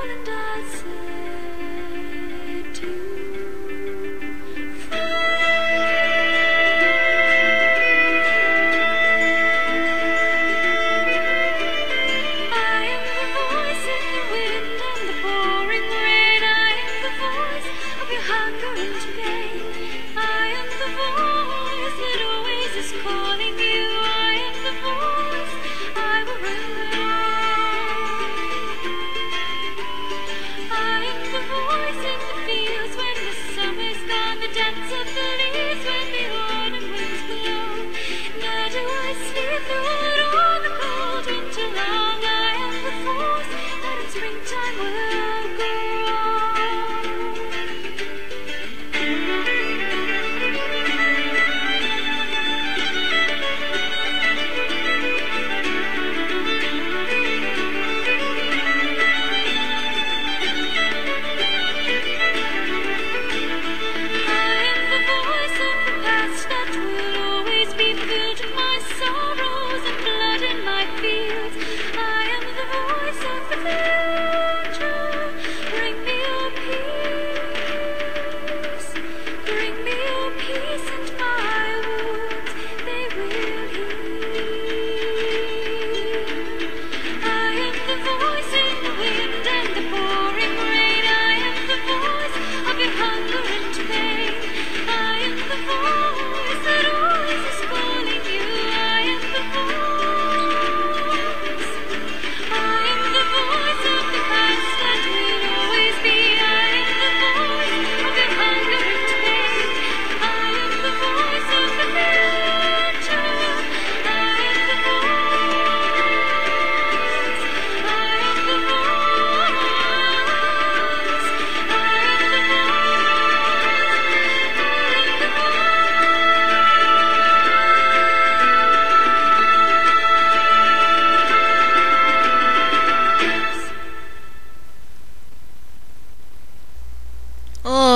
and I'll say too. I am the voice in the wind and the pouring rain. I am the voice of your hunger and pain. I am the voice that always is calling you. I am the voice I will rely. I am the voice in the fields when the summer's gone, the dance of the leaves when the autumn winds blow. Now do I sleep through it all the cold winter long. I am the force that in springtime will grow. I am the voice of the past that will always be filled with my sorrows and blood in my fields. I am the voice of the future. Bring me your peace. Bring me your peace and my wounds, they will heal. I am the voice in the wind and the pouring rain. I am the voice of your hunger and pain. I am the voice that always is calling you. I am the voice. I am the voice of the past that will always be. I am the voice of your hunger and pain. I am the voice of the future. I am the voice. I am the voice. I am the Oh,